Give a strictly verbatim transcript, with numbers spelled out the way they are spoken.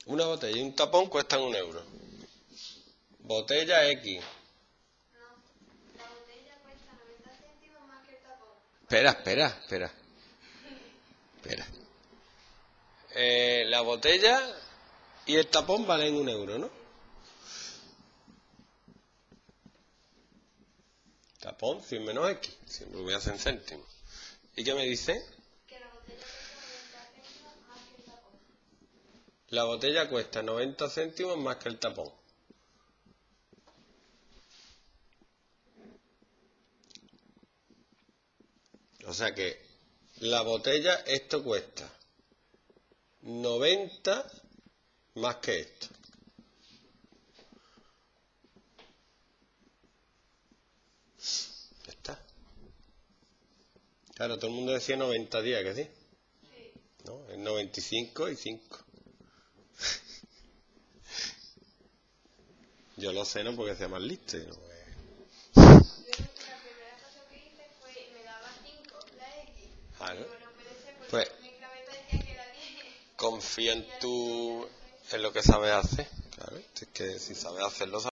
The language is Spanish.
Una botella y un tapón cuestan un euro. Botella X. No, la botella cuesta noventa céntimos más que el tapón. Espera, espera, espera. Espera. Eh, la botella y el tapón valen un euro, ¿no? Tapón cien menos X. Siempre voy a hacer en céntimos. ¿Y qué me dice? Que la botella cuesta noventa céntimos más que el tapón. La botella cuesta noventa céntimos más que el tapón. O sea que la botella, esto cuesta noventa más que esto. Ya está. Claro, todo el mundo decía noventa días, ¿que sí? Sí. No, es noventa y cinco y cinco. Yo lo sé, no porque sea más listo. ¿No? Yo la primera cosa que hice fue, me daba cinco, la X. Claro. Y bueno, puede ser porque Pues mi cabeza decía que era diez. confía en tu, en lo que sabes hacer. Claro, es que si sabes hacerlo,